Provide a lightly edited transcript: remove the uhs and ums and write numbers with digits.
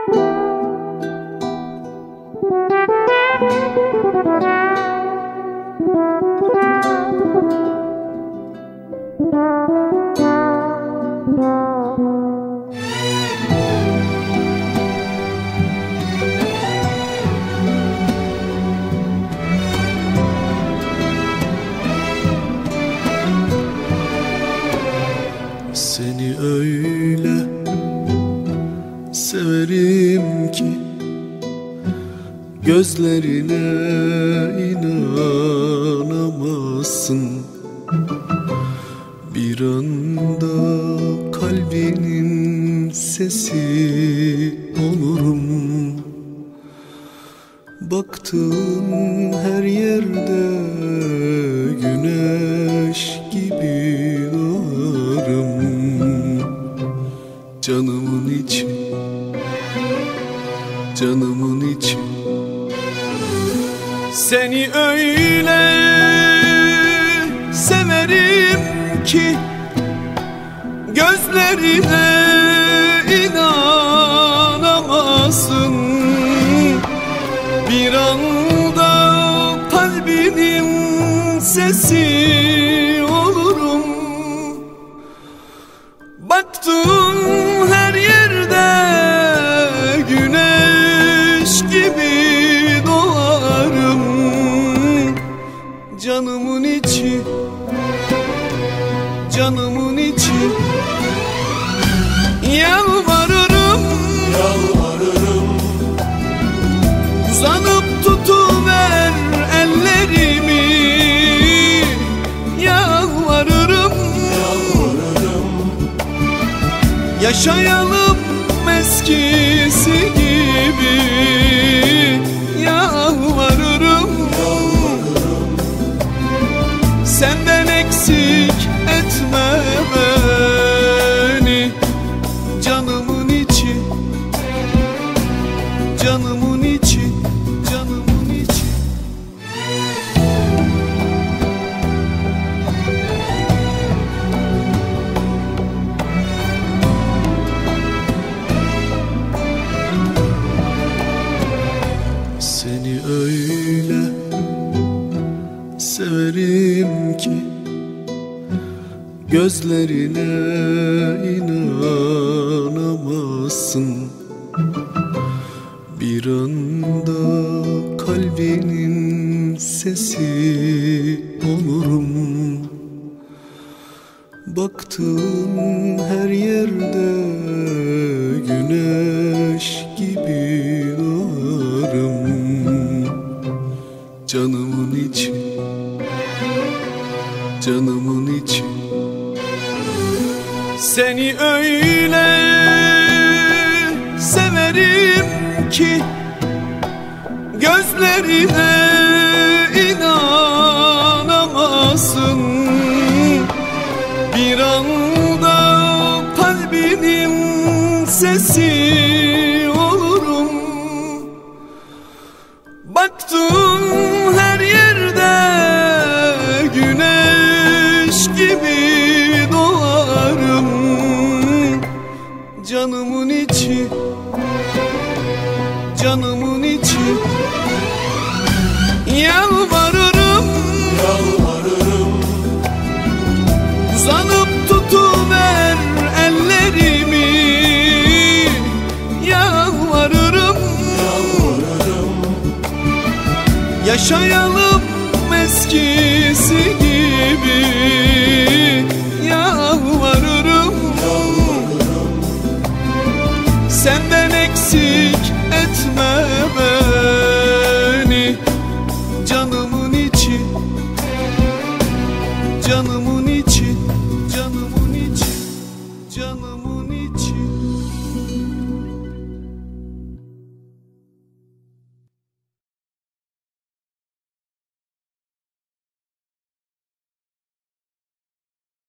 Seni öyle severim ki gözlerine inanamazsın. Bir anda kalbinin sesi olurum. Baktığın her yerde güneş gibi doğarım. Canımın içi, canımın içi. Seni öyle severim ki gözlerine inanamazsın. Bir anda kalbinin sesi olurum. Baktığın her yerde güneş gibi doğarım. Canımın içi, canımın içi. Yalvarırım, yalvarırım. Uzanıp tutuver ellerimi. Yalvarırım, yalvarırım. Yaşayalım eskisi gibi. Yalvarırım, yalvarırım. Senden eksik etme beni. Canımın içi, canımın içi, canımın içi. Seni öyle severim ki gözlerine inanamazsın. Bir anda kalbinin sesi olurum. Baktığın her yerde güneş gibi doğarım. Canımın içi, canımın içi. Seni öyle severim ki gözlerine inanamazsın. Bir anda kalbinin sesi olurum. Baktığın her yerde güneş gibi doğarım. Canımın içi, canımın içi. Yalvarırım, yalvarırım. Uzanıp tutuver ellerimi. Yalvarırım, yalvarırım. Yaşayalım eskisi gibi.